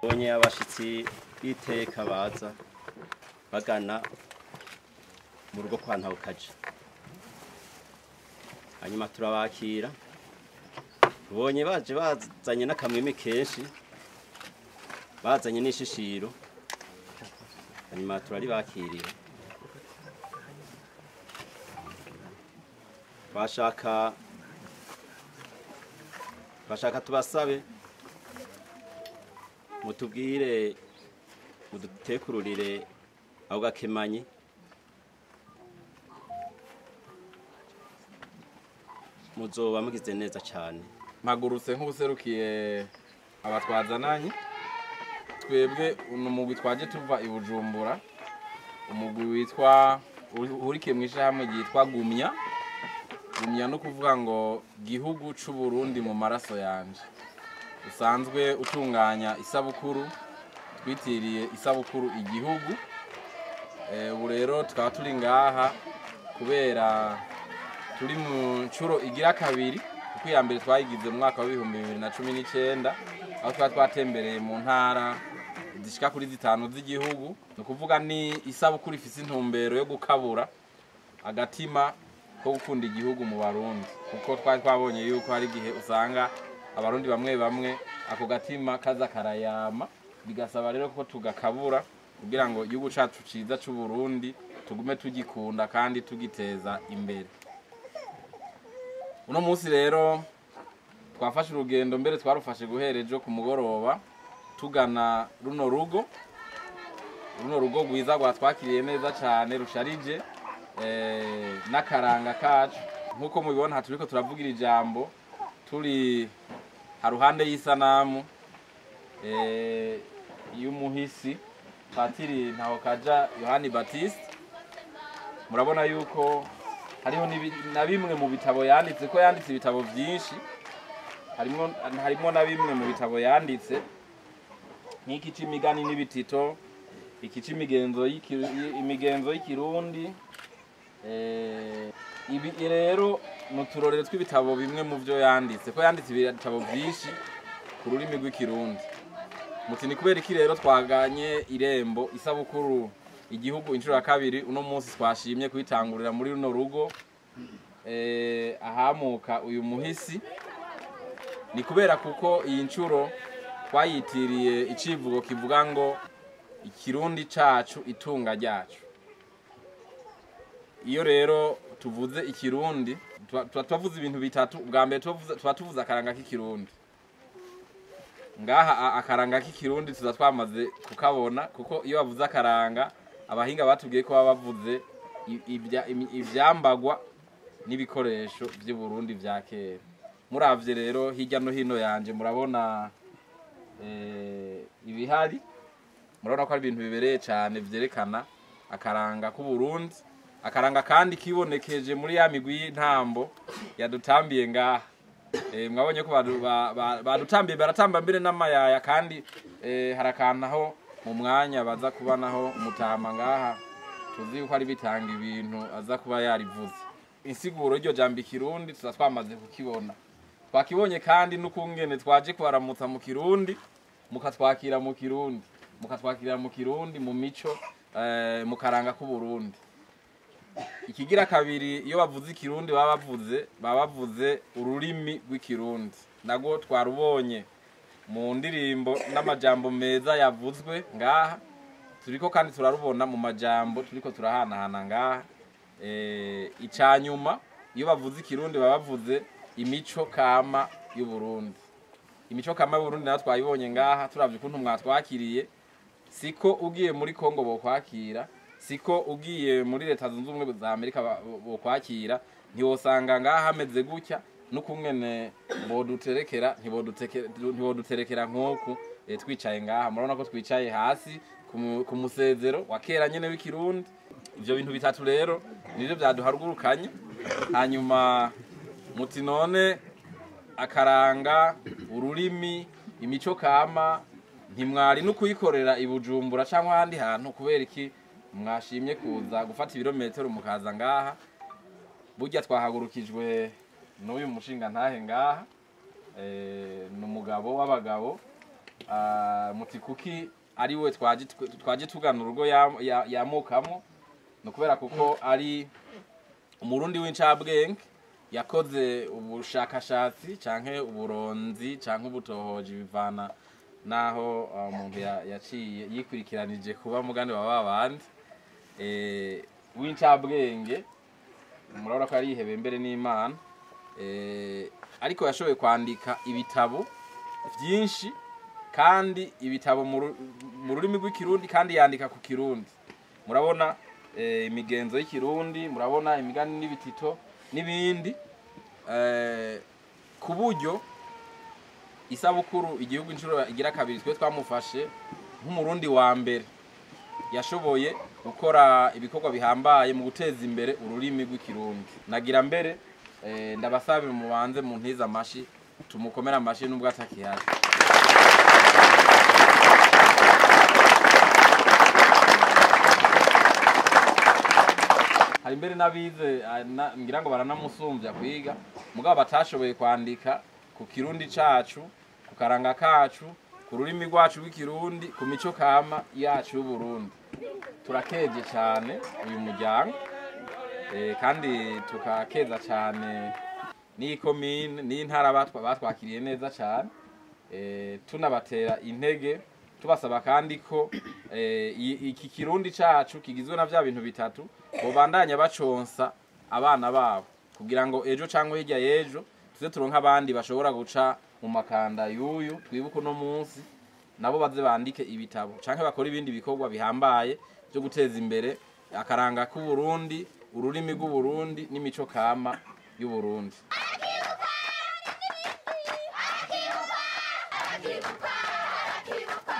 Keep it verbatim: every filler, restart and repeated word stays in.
Bonye abashitsi biteka baza bagana mu rugo kwa Ntawukaje, hanyuma turabakira. Bonye baje bazanye n'akamwimi kenshi, bazanye n'ishishiro, hanyuma turari bakiriye. Bashaka bashaka tubasabe mutubwire mudutekururire aho Gakemanyi muzoba mugize neza cyane. Mpagurutse nk'ubuserukiye abatwazananye, twebwe umugwi twaje tuva i Bujumbura, umugwi witwa uhurikiye mu ishyirahamwe ryitwa Gumya. Gumya no kuvuga ngo gihugu c'u Burundi mu maraso yanje, usanzwe utunganya isabukuru, twitiriye isabukuru igihugu. Ubu rero tukaba turi ngaha kubera turi mu ncuro igira kabiri, kuko iya mbere twayigize mu mwaka wa bihumbi bibiri na cumi n'icenda, aho twari twatembereye mu ntara zishika kuri zitanu z'igihugu. Ni ukuvuga ni isabukuru ifise intumbero yo gukabura agatima ko gukunda igihugu mu Barundi, kuko twari twabonye yuko hari igihe usanga Abarundi bamwe bamwe ako gatima kaza karayama, bigasaba rero ko tugakabura kugira ngo igihugu cacu ciza c'u Burundi tugume tugikunda kandi tugiteza imbere. Uno munsi rero twafashe urugendo, mbere twarufashe guherejo ku mugoroba tugana runo rugo, runo rugo rwiza rwatwakiriye neza cyane, rusharije eh n'akaranga kacu. Nkuko mubibona turiko turavugira ijambo, turi haruhande y'isanamu eh y'umuhisi Patiri Ntawukaja Yohani Baptiste. Murabona yuko hariho na bimwe mu bitabo yanditse, ko yanditse ibitabo byinshi, harimo harimo na bimwe mu bitabo yanditse nk'iki c'imigani n'ibitito, iki c'imigenzo y'imigenzo y'ikirundi. Eh ibi rero muturorere tw'ibitabo bimwe mu byo yanditse, ko yanditse ibitabo byinshi ku rurimi rw'ikirundi. Muti ni kubera iki rero twaganye irembo isabukuru igihugu inshuro ya kabiri, uno munsi twashimye kwitangurira muri runo rugo eh ahamuka uyu muhisi? Ni kubera kuko iyi ncuro twayitiriye icivugo kivuga ngo ikirundi cacu itunga ryacu. Iyo rero tuvuze ikirundi twavuze ibintu bitatu. Bwa mbere tuba tuvuze akaranga k'ikirundi. Ngaha akaranga k'ikirundi tuza twamaze kukabona, kuko iyo bavuze akaranga abahinga batubwiye ko baba bavuze ivyambagwa n'ibikoresho by'u Burundi vya kera. Muravye rero hirya no hino yanje murabona eh ibihari, murabona ko ari ibintu bibereye cyane vyerekana akaranga k'u Burundi. Akaranga kandi kibonekeje muri ya migwi y'intambo yadutambiye ngaha. Eh mwabonye ko badutambiye baratamba mbere n'amayaya, kandi eh harakanaho mu mwanya baza kubanaho umutama ngaha, tuzi ko ari bitanga ibintu aza kuba yarivuze. Insiguro ryo jambo ikirundi tuza twamaze kukibona, twakibonye kandi n'ukungene twaje kwaramutsa mu kirundi, mukatwakira mu kirundi, mukatwakira mu kirundi mu mico eh mu karanga k'u Burundi. Ikigira kabiri, iyo bavuze ikirundi baba bavuze baba bavuze ururimi rw'ikirundi, nago twarubonye mu ndirimbo n'amajambo meza yavuzwe ngaha. Turiko kandi turarubona mu majambo turiko turahanahana ngaha. Eh icanyuma, iyo bavuze ikirundi baba bavuze imico kama y'u Burundi. Imico kama y'u Burundi nayo twayibonye ngaha. Turavye ukuntu mwatwakiriye, siko ugiye muri Kongo bo kwakira, siko ugiye muri Leta Zunze Ubumwe za Amerika bo kwakira, ntiwosanga ngaha hameze gutya. N'ukungene boduterekera ntiboduterekera nk'uku twicaye ngaha. Murabona ko twicaye hasi ku musezero wa kera nyene w'ikirundi. Ivyo bintu bitatu rero nivyo byaduharugurukanye. Hanyuma muti none akaranga, ururimi, imico kama ntimwari no kuyikorera i Bujumbura canke ahandi hantu? Kubera iki mwashimye kuza gufata ibirometero mukaza ngaha? Burya twahagurukijwe n'uyu mushinga ntahe ngaha, eh n'umugabo w'abagabo uh, Mutikuki ari we twaje twaje tugana urugo yamukamo no kubera kuko ari umurundi w'incabwenge yakoze ubushakashatsi canke uburonzi canke ubutohoji bivana naho umuntu uh, yaciye yikurikiranije kuba mugande wa babandi eh w'incabwenge murabona ko ari ihebe mbere n'Imana eh ariko yashoboye kwandika ibitabo vyinshi kandi ibitabo mu rurimi rw'ikirundi kandi yandika ku kirundi murabona eh, imigenzo y'ikirundi murabona imigani n'ibitito n'ibindi eh, ku buryo isabukuru igihugu inshuro igira kabiri twe twamufashe nk'umurundi wa mbere yashoboye gukora ibikorwa bihambaye mu guteza imbere ururimi rw'ikirundi nagira mbere eh, ndabasabe mu banze mu ntiza amashi tumukomera amashi nubwo atakihari hari mbere nabize ngira ngo baranamusumbya kwiga mugabo batashoboye kwandika ku kirundi cacu ku karanga kacu ku rurimi rwacu rw'ikirundi ku mico kama yacu y'Uburundi turakeje cyane uyu muryango eh, kandi tukakeza cyane ni komine ni ntara batwakiriye neza cyane eh, tunabatera intege tubasaba kandi ko eh, iki kirundi cacu kigizwe na vya bintu bitatu bobandanya baconsa abana babo kugira ngo ejo cyangwa hirya yejo tuze turonka abandi bashobora guca mu makanda yuyu twibuka no munsi nabo baze bandike ibitabo canke bakora ibindi bikorwa bihambaye byo guteza imbere akaranga ku Burundi ururimi rw'u Burundi n'imico kama y'u Burundi. Akibuka, akibuka, akibuka, akibuka.